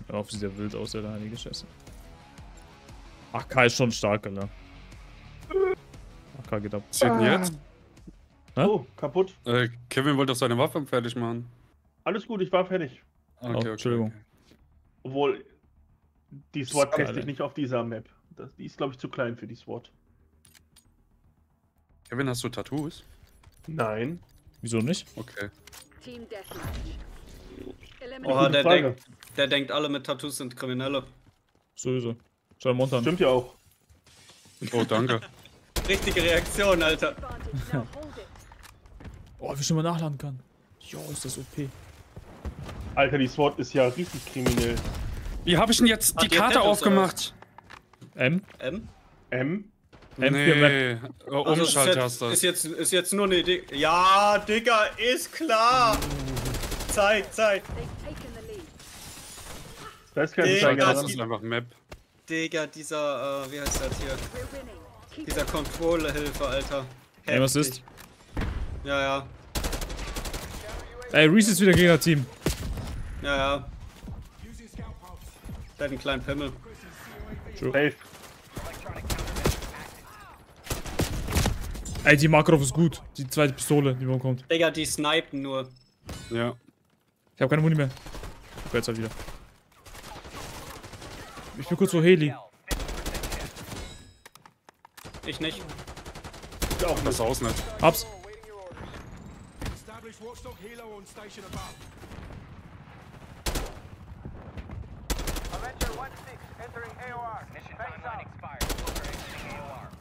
Hör auf, sieht ja wild aus, der heilige Scheiße. AK ist schon stark, Alter. AK geht ab. Was steht denn jetzt? Hä? Oh, kaputt. Kevin wollte doch seine Waffe fertig machen. Alles gut, ich war fertig. Okay, Entschuldigung. Obwohl, die SWAT Geil. teste ich nicht auf dieser Map. Die ist, glaube ich, zu klein für die SWAT. Kevin, hast du Tattoos? Nein. Wieso nicht? Okay. Team Deathmatch. Oha, Gute Frage. der denkt, alle mit Tattoos sind Kriminelle. Sowieso. Schau Montan. Stimmt ja auch. Oh, danke. Richtige Reaktion, Alter. Oh, wie schnell man nachladen kann. Jo, ist das OP. Alter, die SWAT ist ja richtig kriminell. Wie habe ich denn jetzt die Hat ihr Karte Tattoos, aufgemacht? M? M? M? M4 Nee, Also Umschalttaste. ist jetzt nur eine Idee. Ja, Digga, ist klar. Zeit. Da ist kein Digga, Zeiger Das dran. ist einfach Map. Digga, dieser, wie heißt das hier? Dieser Control-Hilfe, Alter. Aim Heftig. Assist. Ja. Ey, Reese ist wieder Gegner-Team. Der hat einen kleinen Pimmel. Safe. Ey, die Makarov ist gut. Die zweite Pistole, die man bekommt. Digga, die snipen nur. Ja. Ich habe keine Muni mehr. Okay, jetzt halt wieder. Ich bin kurz vor Heli. Ich nicht. Ist auch Das aus nicht. Hab's. Avenger 1-6 entering AOR. Mission timeline expired. We're exiting AOR.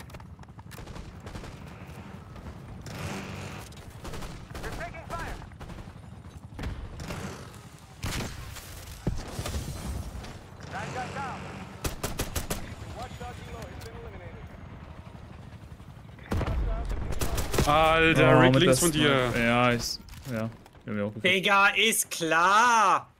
You're taking fire. Nine gun down. Watchdog Hilo has been eliminated. Alter, Rick mit links der von dir. Sniper. Ja, ich. Ja. Wir haben ja auch gekriegt. Digga, ist klar.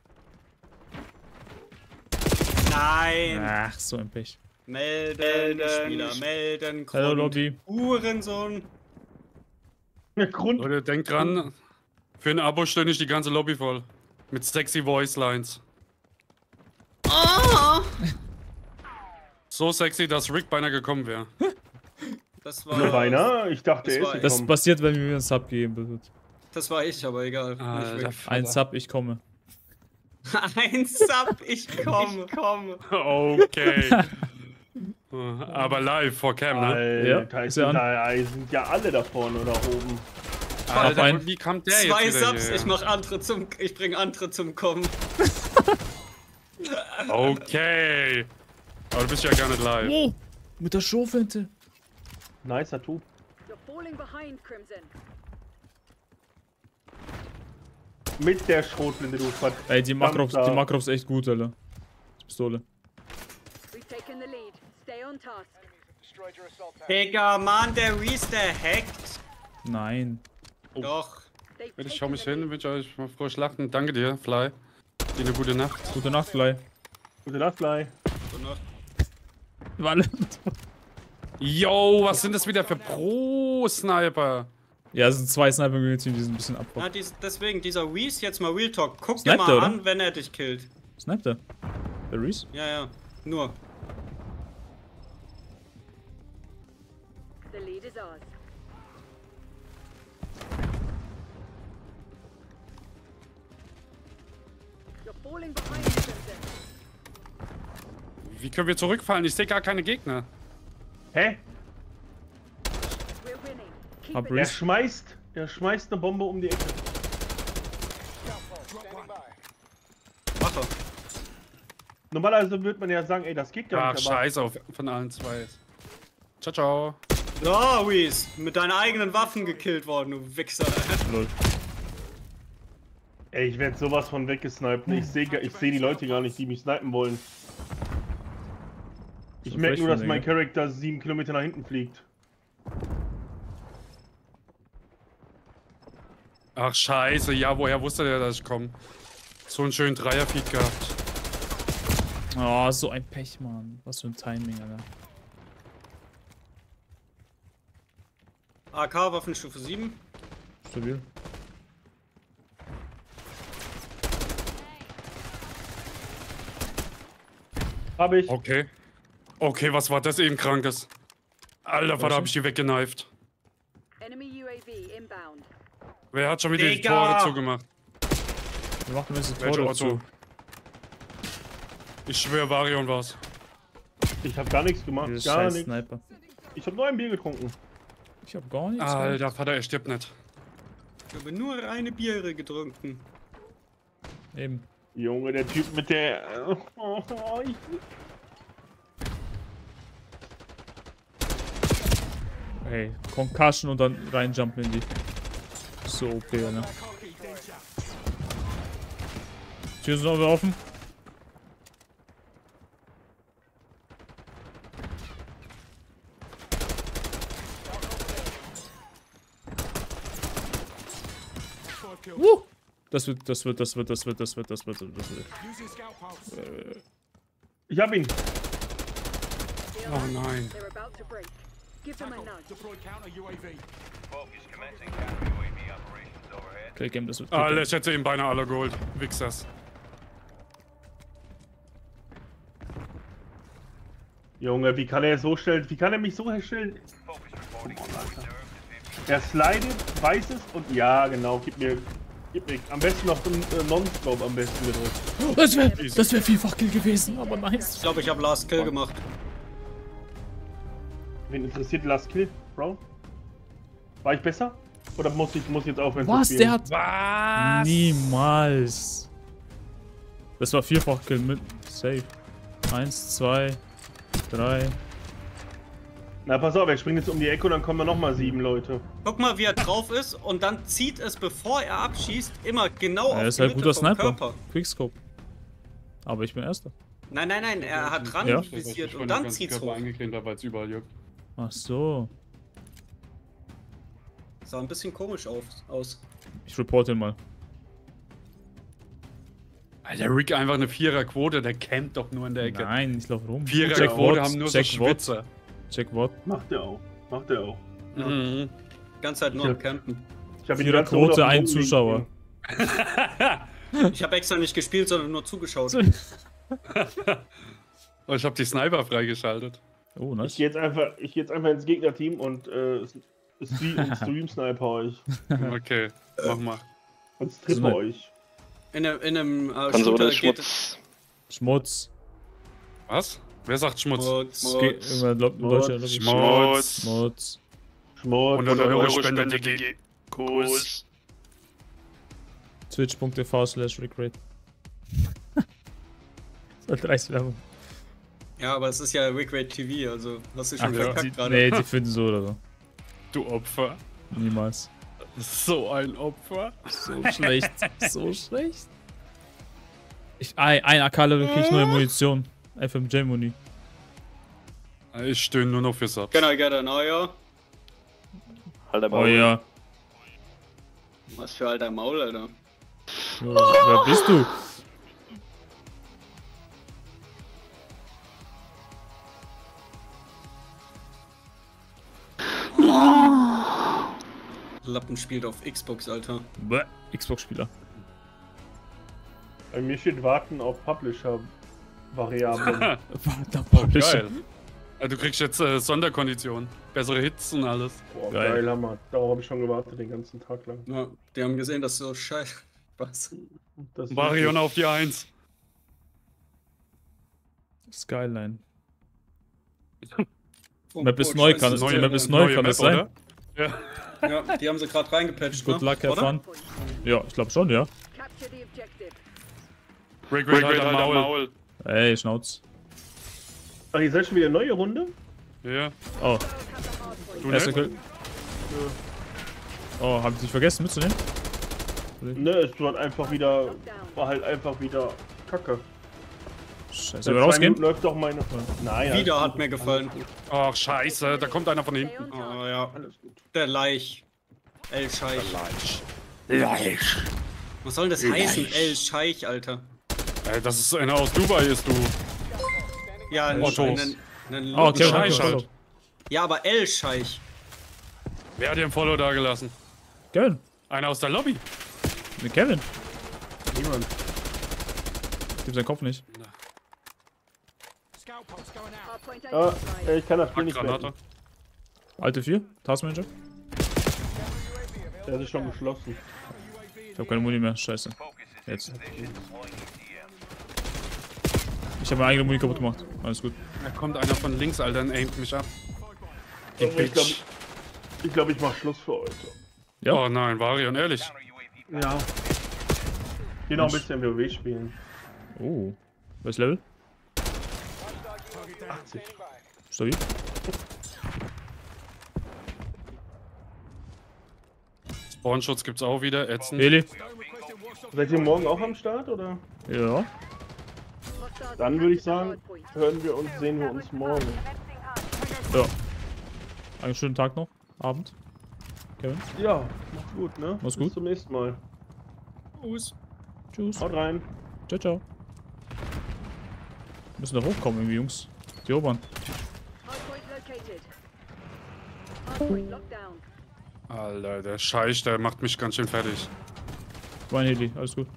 Nein. Ach, so ein Pech. Melden, Spieler, melden. Hallo, Grund. Lobby. Hurensohn. Grund. Leute, denkt dran, für ein Abo stelle ich die ganze Lobby voll. Mit sexy Voice Lines. So sexy, dass Rick beinahe gekommen wäre. Das Nur war, beinahe? Ich dachte, Das er war- ist Das gekommen. passiert, wenn mir ein Sub gegeben wird. das war ich, aber egal. Nicht Alter, Rick. Ein Sub, ich komme. Ein Sub, ich komme. Okay. Aber live vor Cam, ne? Alter, Ja, ist ist ja da sind ja alle da vorne oder oben. Alter, ein- wie kam der Zwei jetzt wieder Subs, hier? ich bring andere zum Kommen. Okay. Aber du bist ja gar nicht live. Oh, mit der Showfinte. Nicer Typ. You're falling behind, Crimson. Mit der Schrotflinte, du verdammt. Ey, die Makarov ist echt gut, Alter. Die Pistole. We've taken the lead. Stay on task. Destroyed your assault tank. Digga, Mann, der Reese, der hackt. Nein. Doch. They've Ich schau taken mich the hin, lead. wünsche euch mal frohes Schlachten. Danke dir, Fly. Dir eine gute Nacht. Gute Nacht, Fly. Gute Nacht, Fly. So noch. Walle. Yo, was sind das wieder für Pro-Sniper? Ja, es sind zwei Sniper-Team, die sind ein bisschen ab. Na, deswegen, dieser Reese, jetzt mal Real Talk. Guck dir Sniped mal er, oder? an, wenn er dich killt. Sniped er? Der Reese? Ja. Nur. The lead is ours. You're falling behind, Crimson. Wie können wir zurückfallen? Ich sehe gar keine Gegner. Hä? We're winning. Keep Hab it Reese. Er schmeißt eine Bombe um die Ecke. Standing by. Wache. Normalerweise würde man ja sagen, ey, das geht gar Ach, nicht. aber- scheiße auf von allen zwei. Ciao, ciao. Ja, Reese, mit deinen eigenen Waffen gekillt worden, du Wichser. Lol. Ey, ich werde sowas von weggesniped. Ich sehe die Leute gar nicht, die mich snipen wollen. Ich So merke frech nur, dass von mein dir, Charakter 7 Kilometer nach hinten fliegt. Ach, scheiße. Ja, woher wusste der, dass ich komme? So einen schönen Dreier-Feed gehabt. Oh, so ein Pech, Mann. Was für ein Timing, Alter. AK, Waffenstufe 7. Stabil. Hab ich. Okay. Okay, was war das eben Krankes? Alter, Vater, hab ich die weggeneift. Enemy UAV inbound. Wer hat schon wieder die Digga! Tore zugemacht? Wir machen jetzt die Welche Tore Otto? zu. Ich schwöre, Varion war's. Ich hab gar nichts gemacht. Dieses Gar scheiß nichts. Sniper. Ich hab nur ein Bier getrunken. Ich hab gar nichts. Alter, Vater, er stirbt nicht. Ich habe nur eine Biere getrunken. Eben. Junge, der Typ mit der... Hey, Concussion und dann reinjumpen in die. So OP, ne? Tür ist noch wieder offen. Das wird. Ich hab ihn. Oh nein. They're about to break. Give them a nudge. Deploy counter UAV. Focus commencing counter UAV operations overhead. Kill Game, das wird. Alter, ich hätte ihn beinahe alle geholt. Wichsers. Junge, wie kann er so stellen? Wie kann er mich so herstellen? Focus reporting. Reserve to 50. Er slidet, weiß es und ja, genau, gib mir am besten noch einen Non-Scope am besten gedrückt. Das wär vielfach Kill gewesen, aber nice. Ich glaube, ich habe Last Kill gemacht. Wen interessiert Last Kill, Bro? War ich besser? Oder muss ich jetzt aufhören Was? zu Der spielen? hat. Was? Niemals. Das war vierfach Kill mit. Safe. 1, 2, 3. Na, pass auf, er springt jetzt um die Ecke und dann kommen wir nochmal 7 Leute. Guck mal, wie er drauf ist und dann zieht es, bevor er abschießt, immer genau Er auf ist die halt Mitte guter vom Sniper. Körper. Quickscope. Aber ich bin Erster. Nein, nein, nein, er hat dran Ja. visiert und dann zieht's hoch. eingeklemmt habe, weil es überall juckt. Ach so. Sah ein bisschen komisch aus. Ich reporte ihn mal. Alter, Rick einfach eine Viererquote, der campt doch nur in der Ecke. Nein, ich lauf rum. Viererquote haben nur so Check Wort. Schwitzer. Check Wort. Macht er auch. Macht er auch. Mhm. Die ganze Zeit nur am Campen. Ich hab ihn die ganze Runde Viererquote, auf dem ein Boden liegen Zuschauer. Ich habe extra nicht gespielt, sondern nur zugeschaut. Oh, ich habe die Sniper freigeschaltet. Oh, Ich nice. geh jetzt einfach ins Gegnerteam und Stream-Sniper euch. Okay, mach mal. Und strippe So, euch. In einem Konsole Shooter geht es. Schmutz. Schmutz. Was? Wer sagt Schmutz? Es geht irgendwann Deutsche Lobby. Schmutz. Schmutz. Schmutz. 100 Euro Spende, Digi. Kuss. Twitch.tv/Recreate. Das hat 30 Werbung. Ja, aber es ist ja Recreate TV, also hast du schon verkackt gerade. Nee, die finden so oder so. Du Opfer. Niemals. So ein Opfer. So schlecht. So schlecht. Ein AK-Level krieg ich neue Munition. FMJ-Muni. Ich stöhne nur noch für Subs. Can I get an Eier? Alter, Oh ja. Was für alter Maul, Alter. Ja, wer bist du? Lappen spielt auf Xbox, Alter. Bäh, Xbox-Spieler. Bei mir steht warten auf Publisher-Variablen. Warte, Oh, geil. Du kriegst jetzt Sonderkonditionen. Bessere Hits und alles. Boah, Geil. geil, Hammer. Darauf habe ich schon gewartet den ganzen Tag lang. Ja, die haben gesehen, dass so scheiße. Was? Das ist Varion wirklich- auf die 1. Skyline. Oh, Map ist oh, neu, scheiße. kann es die Map ist neu, kann das sein? oder? Ja. Ja, die haben sie gerade reingepatcht, Good ne? luck, have Oder? fun. Ja, ich glaube schon, ja. Capture the objective. Rick, Rick, halt am Maul. Ey, Schnauz. Ach, ihr seid schon wieder eine neue Runde? Ja. Oh, Have the hard point. Du erster nicht? Kill. Oh, hab ich dich vergessen mitzunehmen? Ne, es war halt einfach wieder Kacke. Scheiße, Seit soll wir 2 rausgehen? Minuten läuft doch meine... Nein, Wieder alles hat gut. mir gefallen. Ach, scheiße. Da kommt einer von Stay hinten. on task. Oh ja, Alles gut. der Laich. El Scheich. Leich. Was soll das heißen? El Scheich, Alter. Ey, das ist einer aus Dubai, ist du. Ja, Otto. einen Oh, okay, Scheich okay, halt. Ja, aber El Scheich. Wer hat dir ein Follow da gelassen? Kevin. Einer aus der Lobby. Mit Kevin. Niemand. Gib seinen Kopf nicht. Hardpoint Ah, identified. ich kann das Spiel nicht Granate. mehr. Alte 4, Taskmanager. Der ist schon geschlossen. Ich hab keine Muni mehr, scheiße. Focus is Jetzt. in position. Deploying ECM. Ich habe meine eigene Muni kaputt gemacht. Alles gut. Da kommt einer von links, Alter, und aimt mich ab. Die Ich glaube, Bitch. ich mach Schluss für heute. Ja. Oh nein, Varian, ehrlich. Counter UAV. Ja. Geh noch ein bisschen WoW spielen. Oh. Was Level? 80. Stabil. Spawnschutz gibt's auch wieder, ätzend. Heli. Seid ihr morgen auch am Start, oder? Ja. Hostiles Dann würde ich captured the sagen, hardpoint. hören wir uns, sehen wir uns morgen. Ja. Einen schönen Tag noch. Abend. Kevin. Ja, macht's gut, ne? Mach's Bis gut. zum nächsten Mal. Tschüss. Haut rein. Ciao, ciao. Müssen da hochkommen irgendwie, Jungs. Die Obern. Hardpoint located. Hardpoint locked down. Alter, der Scheich, der macht mich ganz schön fertig. Mein Heli, alles gut.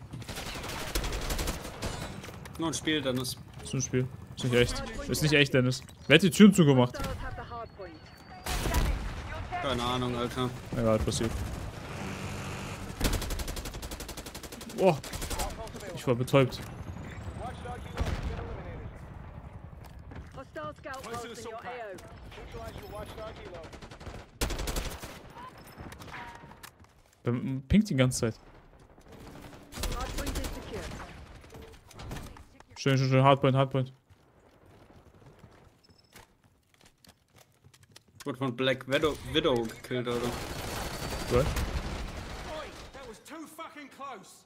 Noch ein Spiel, dann ist. Ist nur ein Spiel. Ist nicht echt. Ist nicht echt, Dennis. Wer hat die Türen zugemacht? Hostiles have the hardpoint. Keine Ahnung, Alter. Egal, passiert. Boah. Ich war betäubt. Hostile scout post in your AO. Pinkt die ganze Zeit. Hardpoint is secure. Schön, schön, schön. Hardpoint, Hardpoint. Wurde von Black Widow gekillt, Alter. Right? That was too fucking close.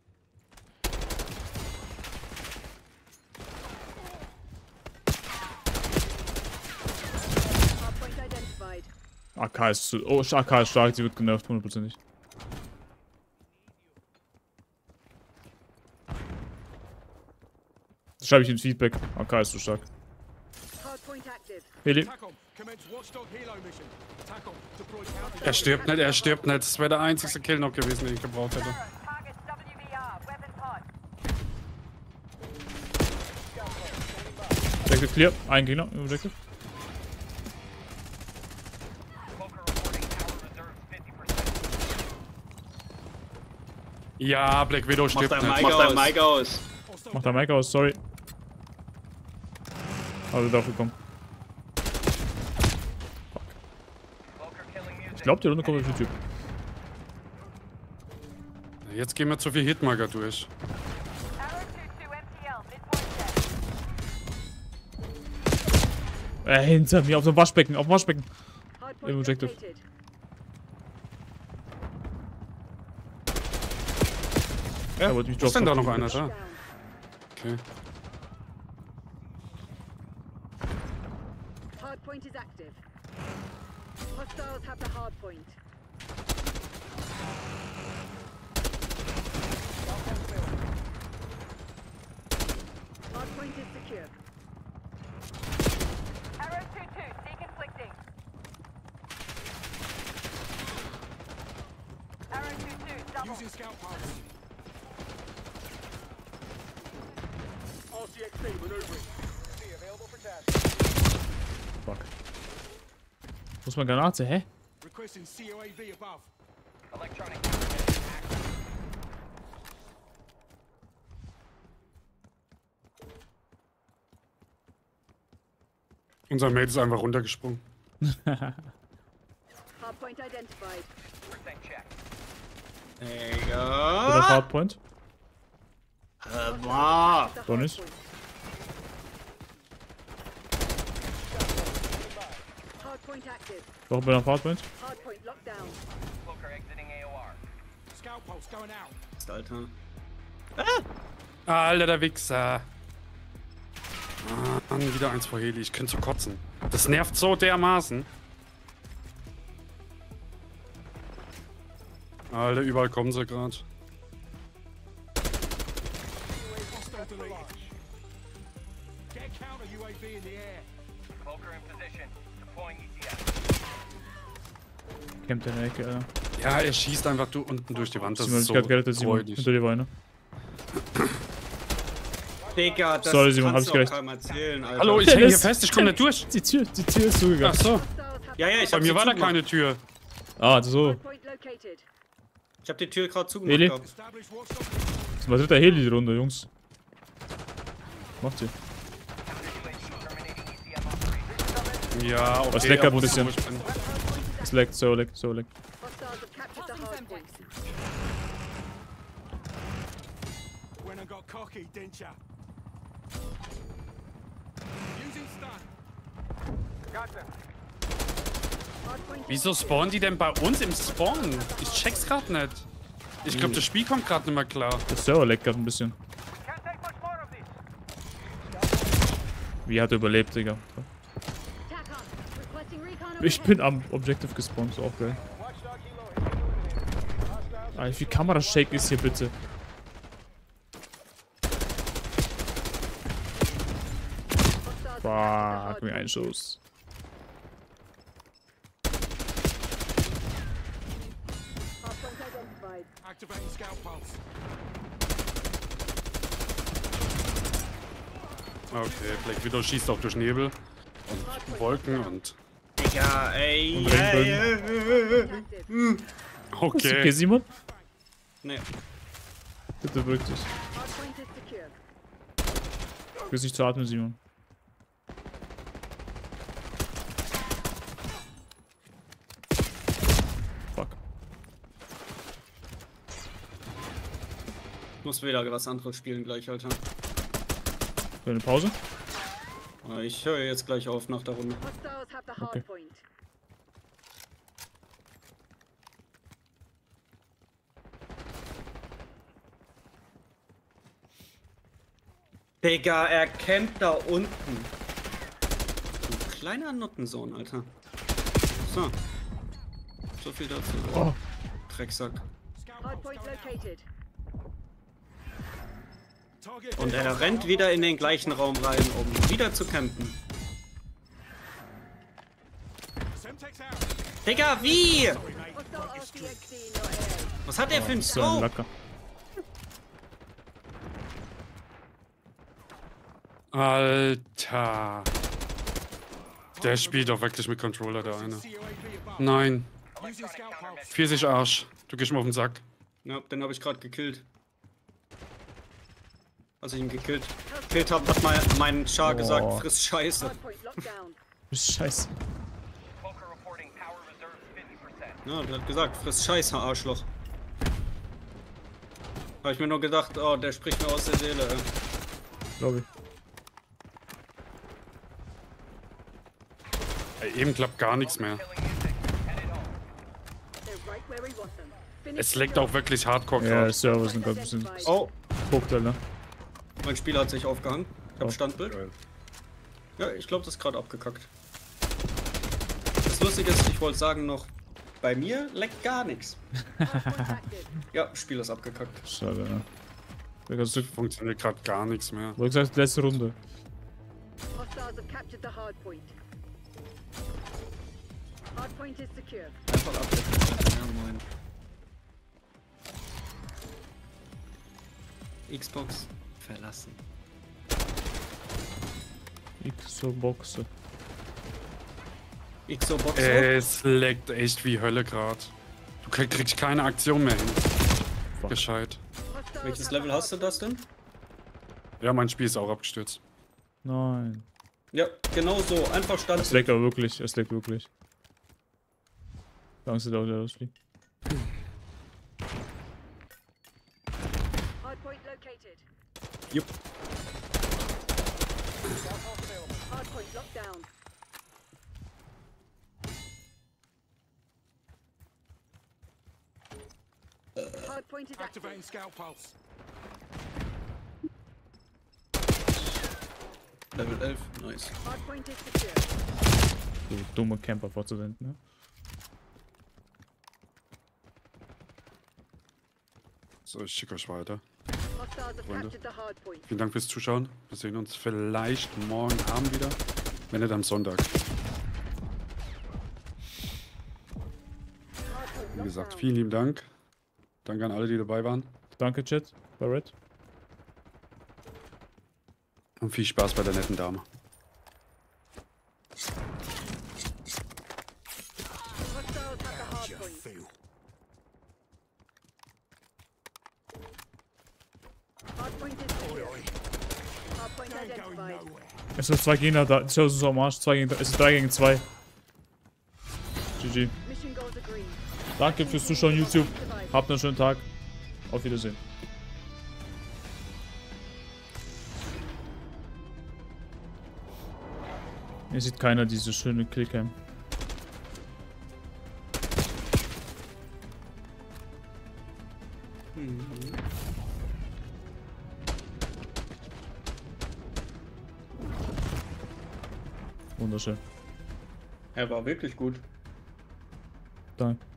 Hardpoint identified. AK ist zu. Oh, AK ist stark, sie wird genervt, hundertprozentig. Das schreibe ich in Feedback. AK ist zu stark. Hardpoint active. Heli. TACOM, commence Watchdog Helo mission. TACOM, deploy counter. Er stirbt nicht, er stirbt nicht. Das wäre der einzige Kill noch gewesen, den ich gebraucht hätte. Target WVR, weapons hot. Objective clear. Ein Gegner im Objective. Poker reporting tower reserves 50%. Ja, Black Widow Mach stirbt dein nicht. Mic aus. Mic aus. Macht der Mike aus, sorry. Aber wir dafür kommen. Poker killing music. Ich glaube, die Runde kommt auf YouTube. Jetzt gehen wir zu viel Hitmarker durch. Arrow 2-2 MTL, midpoint set. Hinter mir, auf dem Waschbecken, auf dem Waschbecken. Hardpoint Im Objective. located. Ja, wollte mich wo ist denn da noch droppen. einer da? Down. Okay. Hardpoint is active. Hostiles have the hardpoint. Hardpoint is secure. Arrow 2-2, deconflicting. Arrow 2-2, double. Using scout pass. RCXD maneuvering. Available for task. Fuck. Wo ist meine Granate? Hä? Requesting COAV above. Electronic counter active. Unser Mate ist einfach runtergesprungen. Hardpoint identified. Percent check. Oder Digga. Hardpoint? Boah. The Doch nicht. hardpoint. Hardpoint active. Doch bei der Hardpoint? Hardpoint locked down. Poker exiting AOR. Scout pulse going out. Alter. Alter, der Wichser. Mann, wieder eins vor Heli. Ich könnte so kotzen. Das nervt so dermaßen. Alter, überall kommen sie gerade. Hostile deleted. Get counter UAV in the air. Poker in position. Deploying ECM. Kämpft in der Ecke, Alter. Ja, er schießt einfach unten durch die Wand. Das Simon, ist ich so hab gerettet, Simon. freudig. Hinter dir war einer. Digga, das Sorry, Simon, kannst hab du ich auch keinem erzählen, Alter. Hallo, ich Ja, hänge hier das- fest, ich komme nicht durch. Die Tür ist zugegangen. Ach so, Hostiles have Ja, ja, ich bei hab mir sie war da zugemacht. keine Tür. Ah, so. point located. Ich hab die Tür gerade zugemacht. Heli? gehabt. Das war dritter Heli die Runde, Jungs. Macht sie. Ja, okay. Was leckert er ein wusste, bisschen. wo ich bin. Es leckt, so leckt, so leckt. Hostiles have captured the hard point. When I got cocky, didn't ya? Using stun. Got them. Hardpoint Wieso spawnen die denn bei uns im Spawn? Ich check's grad nicht. Ich glaube, das Spiel kommt gerade nicht mehr klar. Das Server leckt grad ein bisschen. Can't take much more of this. Wie hat er überlebt, Digga? TACOM. Requesting recon Ich bin am Objective gespawnt, ist auch geil. Watchdog Hilo. Alter, wie viel Kamerashake ist hier bitte? Fuck, mir ein Schuss. Hardpoint identified. Activating scout pulse. Okay, Black Widow schießt auch durch Nebel und Wolken und... Digga, ey. Und Regenbögen. Active. Okay, Okay. Simon? Nee. Bitte beruhig dich. Hardpoint is secure. Du bist nicht zu atmen, Simon. Fuck. Ich muss wieder was anderes spielen gleich, Alter. Für eine Pause? Ich höre jetzt gleich auf nach der Runde. Hostiles have the Okay. hard point. Digga, er campt da unten. Ein kleiner Nuttensohn, Alter. So. So viel dazu. Oh. Drecksack. Hardpoint located. Target. Und er rennt wieder in den gleichen Raum rein, um wieder zu campen. Semtex out. Digga, wie? Hostile RCXD in your area. Was hat er für ein So ein Scope? Lacker. Alter. Der spielt doch wirklich mit Controller, der eine. CUAV above. Nein. Using scout pulse. Pfirsich Arsch. Du gehst mir auf den Sack. Ja, den habe ich gerade gekillt. Als ich ihn gekillt habe, hat mein Char gesagt, Oh. friss Scheiße. Hardpoint locked down. Scheiße. Poker reporting power reserves 50%. Ja, der hat gesagt, friss Scheiße, Arschloch. Habe ich mir nur gedacht, oh, der spricht mir aus der Seele, ey. Glaube ich. Ey, eben klappt gar nichts mehr. They're right where we want them. Finish Es the leckt job. auch wirklich hardcore Ja, gerade. Server sind gerade ein bisschen Oh, guckt, Alter. mein Spiel hat sich aufgehangen. Ich hab Oh. Standbild. Ja, ich glaube, das ist gerade abgekackt. Das Lustige ist, ich wollte sagen noch, bei mir leckt gar nichts. Hardpoint active. Ja, Spiel ist abgekackt. Schade, ja. Digga, hast du Funktioniert gerade gar nichts mehr. du hast gesagt, letzte Runde. Hostiles have captured the hardpoint. Hardpoint is secure. Einfach abgekackt. Ja, moin. Xbox verlassen. Xbox. Xbox. Es leckt echt wie Hölle gerade. Du kriegst keine Aktion mehr hin. Fuck. Gescheit. Hostiles Welches have Level the hast du das denn? Ja, mein Spiel ist auch abgestürzt. Nein. Ja, genau so. Einfach Es Stand. leckt aber wirklich, es leckt wirklich. Angst, dass der losfliegt. Hardpoint located. Jupp. Hardpoint locked down. Hardpoint is Activating active. scout pulse. Level 11. Nice. Hardpoint is secure. Du dumme Camper vorzusenden, ne? So, ich schicke euch weiter. Hostiles have Freunde. captured the hardpoint. Vielen Dank fürs Zuschauen. Wir sehen uns vielleicht morgen Abend wieder. Wenn nicht am Sonntag. Hardpoint Wie locked gesagt, down. vielen lieben Dank. Danke an alle, die dabei waren. Danke, Chat. Barrett. Und viel Spaß bei der netten Dame. Hostiles have the hard point. Hardpoint is secure. Hardpoint identified. Es sind 2 Gegner da. Ich ist am Arsch. 2 gegen, es ist 3 gegen 2. GG. Mission goals agreed. Danke fürs Zuschauen, YouTube. Habt einen schönen Tag. Auf Wiedersehen. Hier sieht keiner diese schöne Killcam. Wunderschön. Er war wirklich gut. Danke.